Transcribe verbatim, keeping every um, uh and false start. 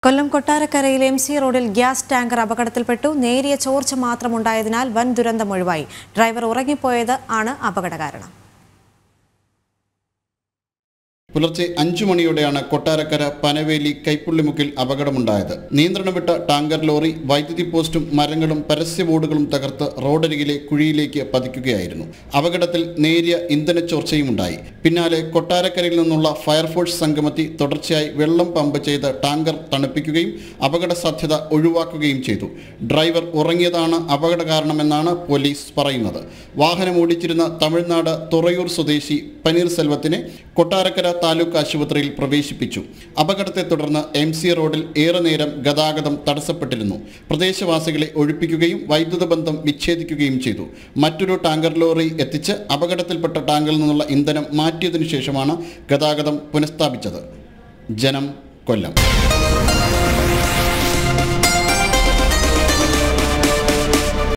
കൊല്ലം കൊട്ടാരക്കരയിലെ M C റോഡിൽ gas tanker അപകടത്തിൽപ്പെട്ടു. നേരിയ ചോർച്ച മാത്രമുണ്ടായതിനാൽ വൻ ദുരന്തം ഒഴിവായി. ഡ്രൈവർ ഉറങ്ങിപ്പോയത് ആണ് അപകട കാരണം. പുലർച്ചെ അഞ്ചു മണിയോടെയാണ് കൊട്ടാരക്കര പനവേലി കൈപ്പുള്ളിമുക്കിൽ അപകടമുണ്ടായത്. നിയന്ത്രണം വിട്ട ടാങ്കർ ലോറി വൈദ്യുതി പോസ്റ്റും മരങ്ങളും പരസ്യ ബോർഡുകളും തകർത്ത് റോഡരികിലെ കുഴിയിലേക്ക് പതിക്കുകയായിരുന്നു. അപകടത്തിൽ നേരിയ ഇന്ധനച്ചോർച്ചയും ഉണ്ടായി. പിന്നാലെ കൊട്ടാരക്കരയിൽ നിന്നുള്ള ഫയർഫോഴ്സ് സംഘമെത്തി തുടർച്ചയായി വെള്ളം പമ്പ് ചെയ്ത് ടാങ്കർ തണുപ്പിക്കുകയും അപകട സാധ്യത ഒഴിവാക്കുകയും ചെയ്തു. ഡ്രൈവർ ഉറങ്ങിയതാണ് അപകട കാരണമെന്നാണ് പോലീസ് പറയുന്നത്. വാഹനം ഓടിച്ചിരുന്ന തമിഴ്നാട് തുറയൂർ സ്വദേശി പനീർ സെൽവത്തിനെ കൊട്ടാരക്കര താലൂക്ക് ആശുപത്രിയിൽ പ്രവേശിപ്പിച്ചു. അപകടത്തെ തുടർന്ന് എം സി റോഡിൽ ഏറെ നേരം ഗതാഗതം തടസ്സപ്പെട്ടിരുന്നു. പ്രദേശവാസികളെ ഒഴിപ്പിക്കുകയും വൈദ്യുത ബന്ധം വിച്ഛേദിക്കുകയും ചെയ്തു. മറ്റൊരു ടാങ്കർ ലോറി എത്തിച്ച് അപകടത്തിൽപ്പെട്ട ടാങ്കിൽ നിന്നുള്ള ഇന്ധനം മാറ്റിയതിനു ശേഷമാണ് ഗതാഗതം പുനഃസ്ഥാപിച്ചത്. ജനം, കൊല്ലം.